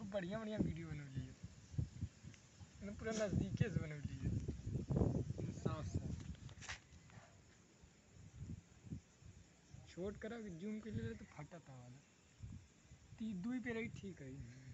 बढ़िया बढ़िया वीडियो बनौली है, पूरा नज़दीके से बनौली है, साफ साफ छोट करा जूम के लिए तो फटा था वाला, ती दुई पे रही ठीक है।